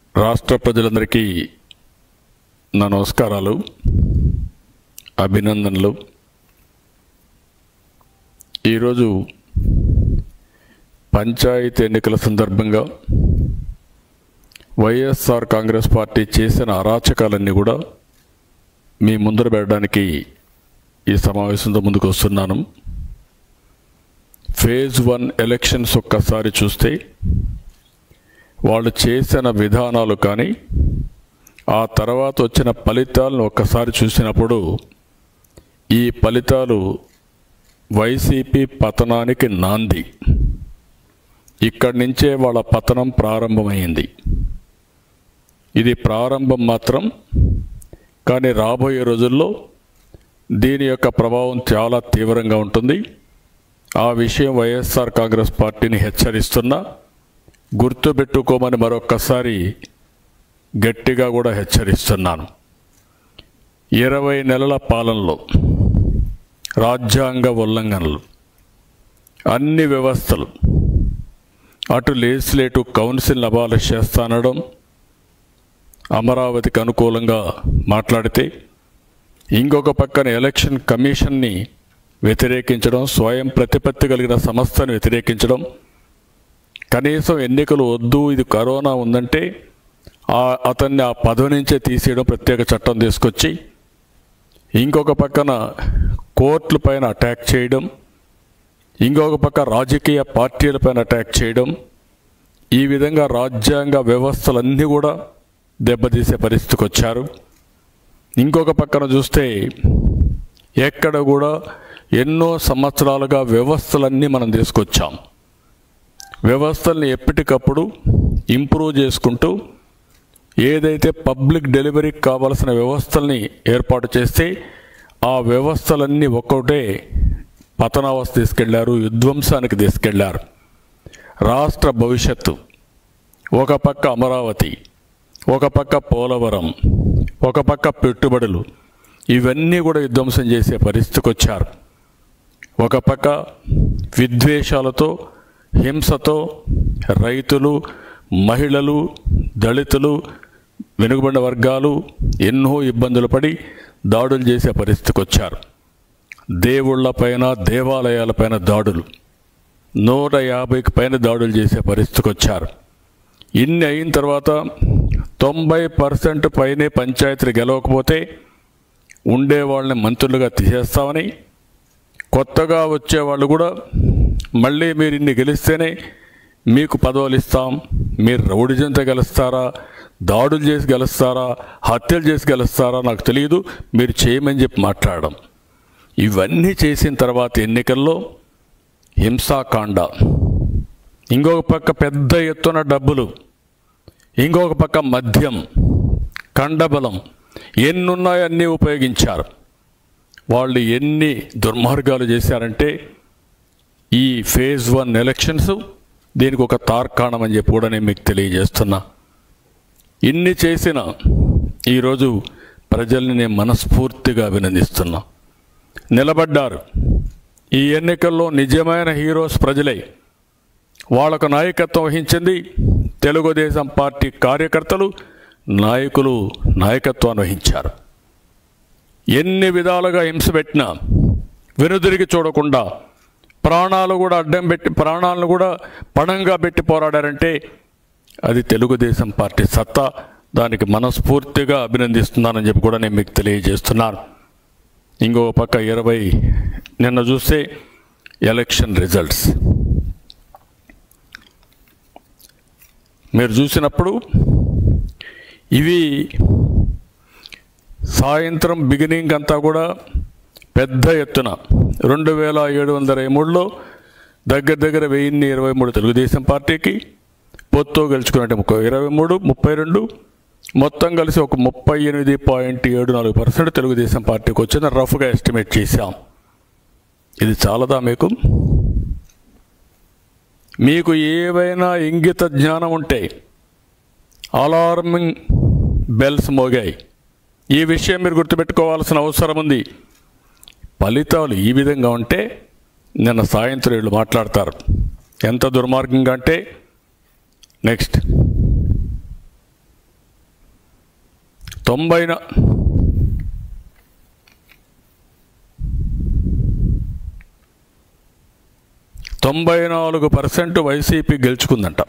రాష్ట్ర ప్రజలందరికీ నా నమస్కారాలు, అభినందనలు. ఈరోజు పంచాయతీ ఎన్నికల సందర్భంగా వైఎస్ఆర్ కాంగ్రెస్ పార్టీ చేసిన అరాచకాలన్నీ కూడా మీ ముందర పెట్టడానికి ఈ సమావేశంతో ముందుకు వస్తున్నాను. ఫేజ్ 1 ఎలక్షన్స్ ఒక్కసారి చూస్తే వాళ్ళు చేసిన విధానాలు కానీ ఆ తర్వాత వచ్చిన ఫలితాలను ఒక్కసారి చూసినప్పుడు ఈ ఫలితాలు వైసీపీ పతనానికి నాంది. ఇక్కడి నుంచే వాళ్ళ పతనం ప్రారంభమైంది. ఇది ప్రారంభం మాత్రం, కానీ రాబోయే రోజుల్లో దీని యొక్క ప్రభావం చాలా తీవ్రంగా ఉంటుంది. ఆ విషయం వైఎస్ఆర్ కాంగ్రెస్ పార్టీని హెచ్చరిస్తున్నా, గుర్తుపెట్టుకోమని మరొక్కసారి గట్టిగా కూడా హెచ్చరిస్తున్నాను. 20 నెలల పాలనలో రాజ్యాంగ ఉల్లంఘనలు, అన్ని వ్యవస్థలు, అటు లెజిస్లేటివ్ కౌన్సిల్ అబాలిష్ చేస్తానడం, అమరావతికి అనుకూలంగా మాట్లాడితే ఇంకొక పక్కన ఎలక్షన్ కమిషన్ని వ్యతిరేకించడం, స్వయం ప్రతిపత్తి కలిగిన సంస్థను వ్యతిరేకించడం, కనీసం ఎన్నికలు వద్దు, ఇది కరోనా ఉందంటే అతన్ని ఆ పదవి నుంచే తీసేయడం, ప్రత్యేక చట్టం తీసుకొచ్చి ఇంకొక పక్కన కోర్టుల పైన అటాక్ చేయడం, ఇంకొక పక్క రాజకీయ పార్టీలపైన అటాక్ చేయడం, ఈ విధంగా రాజ్యాంగ వ్యవస్థలన్నీ కూడా దెబ్బతీసే పరిస్థితికి వచ్చారు. ఇంకొక పక్కన చూస్తే ఎక్కడ కూడా ఎన్నో సంవత్సరాలుగా వ్యవస్థలన్నీ మనం తీసుకొచ్చాం. వ్యవస్థల్ని ఎప్పటికప్పుడు ఇంప్రూవ్ చేసుకుంటూ ఏదైతే పబ్లిక్ డెలివరీకి కావాల్సిన వ్యవస్థల్ని ఏర్పాటు చేస్తే ఆ వ్యవస్థలన్నీ ఒక్కటే పతనావస్థ తీసుకెళ్లారు, విధ్వంసానికి తీసుకెళ్లారు. రాష్ట్ర భవిష్యత్తు, ఒక పక్క అమరావతి, ఒక పక్క పోలవరం, ఒక పక్క పెట్టుబడులు, ఇవన్నీ కూడా విధ్వంసం చేసే పరిస్థితికి వచ్చారు. ఒక పక్క విద్వేషాలతో, హింసతో రైతులు, మహిళలు, దళితులు, వెనుకబడిన వర్గాలు ఎన్నో ఇబ్బందులు పడి దాడులు చేసే పరిస్థితికి వచ్చారు. దేవుళ్లపైన, దేవాలయాలపైన దాడులు, 150కి పైన దాడులు చేసే పరిస్థితికి వచ్చారు. ఇన్ని అయిన తర్వాత 90% పైనే పంచాయతీలు గెలవకపోతే ఉండేవాళ్ళని మంత్రులుగా తీసేస్తామని, కొత్తగా వచ్చేవాళ్ళు కూడా మళ్ళీ మీరు ఇన్ని గెలిస్తేనే మీకు పదవులు ఇస్తాం, మీరు రౌడిజంతో గెలుస్తారా, దాడులు చేసి గెలుస్తారా, హత్యలు చేసి గెలుస్తారా నాకు తెలియదు, మీరు చేయమని చెప్పి మాట్లాడడం, ఇవన్నీ చేసిన తర్వాత ఎన్నికల్లో హింసాకాండ, ఇంకొక పక్క పెద్ద ఎత్తున డబ్బులు, ఇంకొక పక్క మద్యం, కండబలం, ఎన్నున్నాయో అన్నీ ఉపయోగించారు. వాళ్ళు ఎన్ని దుర్మార్గాలు చేశారంటే ఈ ఫేజ్ 1 ఎలక్షన్స్ దీనికి ఒక తార్కాణం అని చెప్పి కూడా నేను మీకు తెలియజేస్తున్నా. ఇన్ని చేసిన ఈరోజు ప్రజల్ని నేను మనస్ఫూర్తిగా అభినందిస్తున్నా. నిలబడ్డారు. ఈ ఎన్నికల్లో నిజమైన హీరోస్ ప్రజలే. వాళ్ళకు నాయకత్వం వహించింది తెలుగుదేశం పార్టీ కార్యకర్తలు, నాయకులు నాయకత్వాన్ని వహించారు. ఎన్ని విధాలుగా హింస పెట్టినా వెనుదిరిగి చూడకుండా ప్రాణాలు కూడా అడ్డం పెట్టి, ప్రాణాలను కూడా పణంగా పెట్టి పోరాడారంటే అది తెలుగుదేశం పార్టీ సత్తా. దానికి మనస్ఫూర్తిగా అభినందిస్తున్నానని చెప్పి కూడా నేను మీకు తెలియజేస్తున్నాను. ఇంకొక పక్క 20 నిన్న చూస్తే ఎలక్షన్ రిజల్ట్స్ మీరు చూసినప్పుడు ఇవి సాయంత్రం బిగినింగ్ అంతా కూడా పెద్ద ఎత్తున 2723లో దగ్గర 1023 తెలుగుదేశం పార్టీకి, పొత్తు గెలుచుకున్నట్టు 23, 32 మొత్తం కలిసి ఒక 38.74% తెలుగుదేశం పార్టీకి వచ్చిందని రఫ్గా ఎస్టిమేట్ చేశాం. ఇది చాలదా మీకు? మీకు ఏవైనా ఇంగిత జ్ఞానం ఉంటే అలార్మింగ్ బెల్స్ మోగాయి. ఈ విషయం మీరు గుర్తుపెట్టుకోవాల్సిన అవసరం ఉంది. ఫలితాలు ఈ విధంగా ఉంటే నిన్న సాయంత్రం వీళ్ళు మాట్లాడతారు. ఎంత దుర్మార్గంగా అంటే నెక్స్ట్ 94% వైసీపీ గెలుచుకుందంట.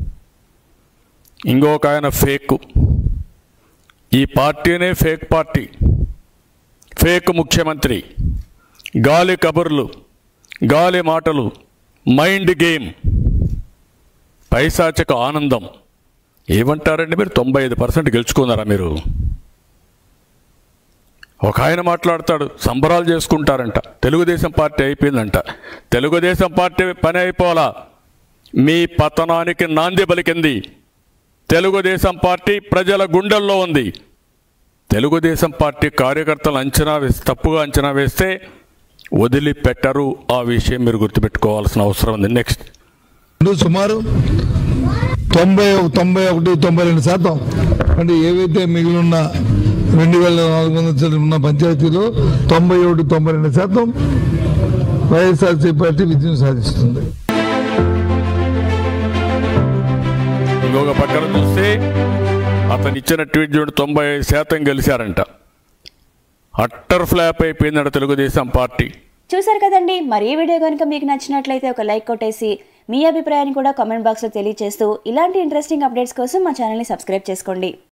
ఇంకొక ఆయన ఫేక్. ఈ పార్టీనే ఫేక్ పార్టీ, ఫేక్ ముఖ్యమంత్రి, గాలి కబుర్లు, గాలి మాటలు, మైండ్ గేమ్, పైశాచిక ఆనందం. ఏమంటారండి మీరు? 95% గెలుచుకున్నారా మీరు? ఒక ఆయన మాట్లాడతాడు, సంబరాలు చేసుకుంటారంట, తెలుగుదేశం పార్టీ అయిపోయిందంట. తెలుగుదేశం పార్టీ పని అయిపోలా, మీ పతనానికి నాంది పలికింది. తెలుగుదేశం పార్టీ ప్రజల గుండెల్లో ఉంది. తెలుగుదేశం పార్టీ కార్యకర్తలు తప్పుగా అంచనా వేస్తే వదిలిపెట్టరు. ఆ విషయం మీరు గుర్తుపెట్టుకోవాల్సిన అవసరం ఉంది. నెక్స్ట్, సుమారు 91-92% అంటే ఏవైతే మిగిలిన 2400 ఉన్న పంచాయతీలో 91-92% వైఎస్ఆర్సీపీ పార్టీ విజయం సాధిస్తుంది. ఇంకొక పక్కన చూస్తే అతను ఇచ్చిన ట్వీట్ చూడండి, 95% గెలిచారంట. అట్టర్ ఫ్లాప్ అయిపోయిందంట తెలుగుదేశం పార్టీ. చూసారు కదండి. మరి ఈ వీడియో కనుక మీకు నచ్చినట్లయితే ఒక లైక్ కొట్టేసి మీ అభిప్రాయాన్ని కూడా కామెంట్ బాక్స్లో తెలియజేస్తూ ఇలాంటి ఇంట్రెస్టింగ్ అప్డేట్స్ కోసం మా ఛానల్ని సబ్స్క్రైబ్ చేసుకోండి.